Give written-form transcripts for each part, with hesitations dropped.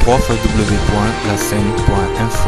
www.lascène.info.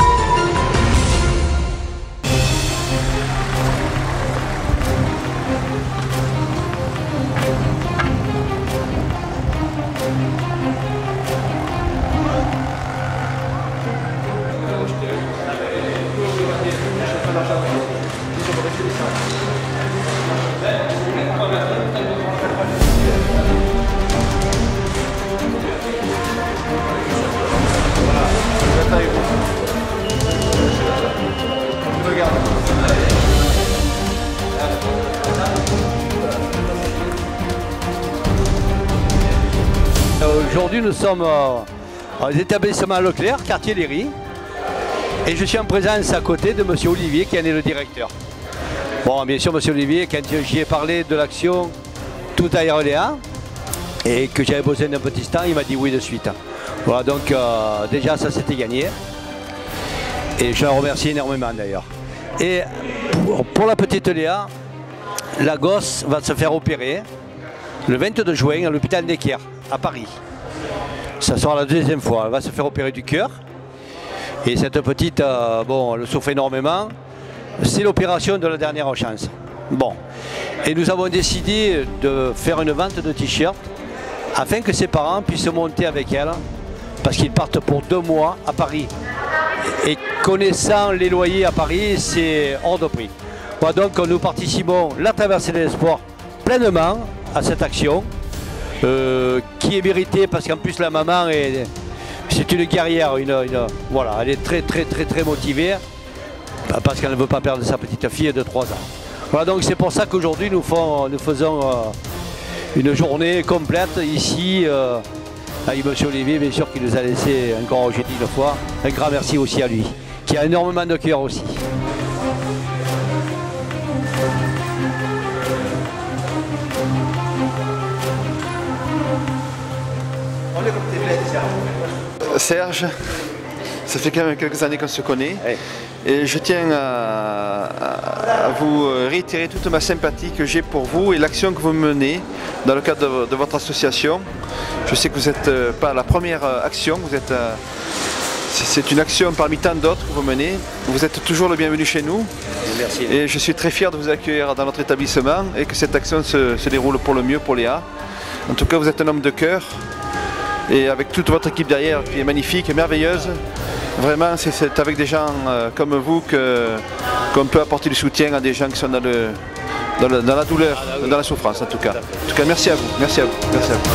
Aujourd'hui, nous sommes à l'établissement Leclerc, quartier Léry, et je suis en présence à côté de M. Olivier, qui en est le directeur. Bon, bien sûr, M. Olivier, quand j'y ai parlé de l'action Tout à Orléans, et que j'avais besoin d'un petit stand, il m'a dit oui de suite. Voilà, donc déjà, ça c'était gagné. Et je la remercie énormément d'ailleurs. Et pour la petite Léa, la gosse va se faire opérer le 22 juin à l'hôpital Necker, à Paris. Ça sera la deuxième fois. Elle va se faire opérer du cœur. Et cette petite, bon, elle souffre énormément. C'est l'opération de la dernière chance. Bon. Et nous avons décidé de faire une vente de t-shirts afin que ses parents puissent monter avec elle. Parce qu'ils partent pour 2 mois à Paris. Et connaissant les loyers à Paris, c'est hors de prix. Bon, donc nous participons la traversée de l'espoir pleinement à cette action. Qui est méritée parce qu'en plus la maman c'est une guerrière, voilà, elle est très motivée parce qu'elle ne veut pas perdre sa petite fille de 3 ans. Voilà, donc c'est pour ça qu'aujourd'hui nous faisons une journée complète ici avec M. Olivier, bien sûr, qui nous a laissé encore, j'ai dit une fois, un grand merci aussi à lui, qui a énormément de cœur aussi. Serge, ça fait quand même quelques années qu'on se connaît et je tiens à vous réitérer toute ma sympathie que j'ai pour vous et l'action que vous menez dans le cadre de votre association. Je sais que vous n'êtes pas la première action, c'est une action parmi tant d'autres que vous menez. Vous êtes toujours le bienvenu chez nous. Merci. Et je suis très fier de vous accueillir dans notre établissement et que cette action se déroule pour le mieux pour Léa. En tout cas, vous êtes un homme de cœur. Et avec toute votre équipe derrière qui est magnifique et merveilleuse, vraiment c'est avec des gens comme vous qu'on peut apporter du soutien à des gens qui sont dans la douleur, dans la souffrance en tout cas. En tout cas, merci à vous, merci à vous, merci à vous.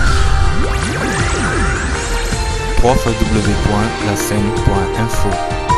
www.lascène.info.